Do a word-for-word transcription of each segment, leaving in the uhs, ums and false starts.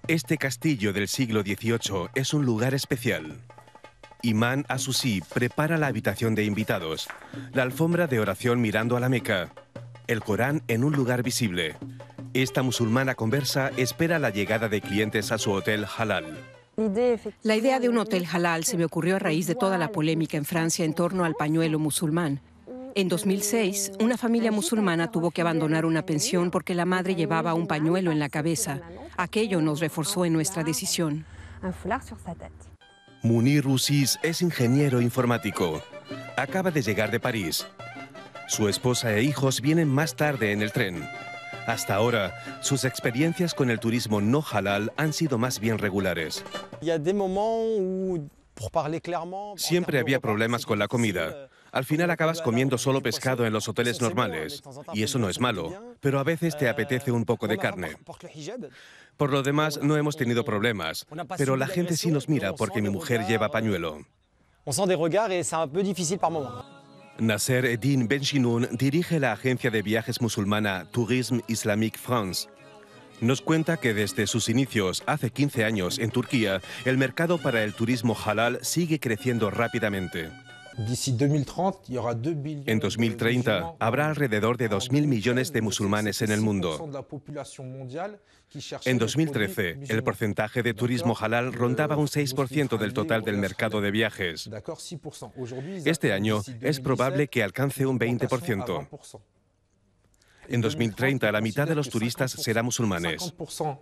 Este castillo del siglo dieciocho es un lugar especial. Imán Asusí prepara la habitación de invitados, la alfombra de oración mirando a la Meca, el Corán en un lugar visible. Esta musulmana conversa espera la llegada de clientes a su hotel halal. La idea de un hotel halal se me ocurrió a raíz de toda la polémica en Francia en torno al pañuelo musulmán. En dos mil seis, una familia musulmana tuvo que abandonar una pensión porque la madre llevaba un pañuelo en la cabeza. Aquello nos reforzó en nuestra decisión. Munir Uziz es ingeniero informático. Acaba de llegar de París. Su esposa e hijos vienen más tarde en el tren. Hasta ahora, sus experiencias con el turismo no halal han sido más bien regulares. Siempre había problemas con la comida. Al final acabas comiendo solo pescado en los hoteles normales. Y eso no es malo, pero a veces te apetece un poco de carne. Por lo demás, no hemos tenido problemas, pero la gente sí nos mira porque mi mujer lleva pañuelo. Nasser Eddin Benchinoun dirige la agencia de viajes musulmana Tourisme Islamique France. Nos cuenta que desde sus inicios, hace quince años, en Turquía, el mercado para el turismo halal sigue creciendo rápidamente. En dos mil treinta, habrá alrededor de dos mil millones de musulmanes en el mundo. En dos mil trece, el porcentaje de turismo halal rondaba un seis por ciento del total del mercado de viajes. Este año es probable que alcance un veinte por ciento. En dos mil treinta, la mitad de los turistas serán musulmanes.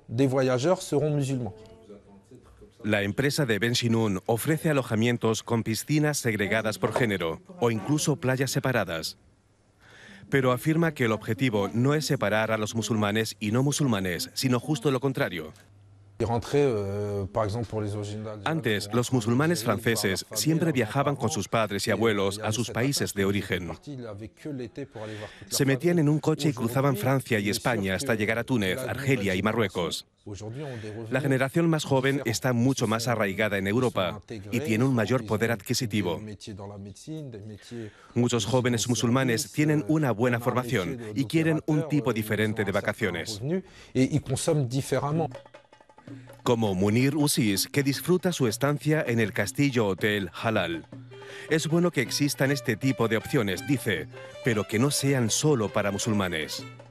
La empresa de Benchinoun ofrece alojamientos con piscinas segregadas por género o incluso playas separadas. Pero afirma que el objetivo no es separar a los musulmanes y no musulmanes, sino justo lo contrario. Antes, los musulmanes franceses siempre viajaban con sus padres y abuelos a sus países de origen. Se metían en un coche y cruzaban Francia y España hasta llegar a Túnez, Argelia y Marruecos. La generación más joven está mucho más arraigada en Europa y tiene un mayor poder adquisitivo. Muchos jóvenes musulmanes tienen una buena formación y quieren un tipo diferente de vacaciones. Como Munir Uziz, que disfruta su estancia en el Castillo Hotel Halal. Es bueno que existan este tipo de opciones, dice, pero que no sean solo para musulmanes.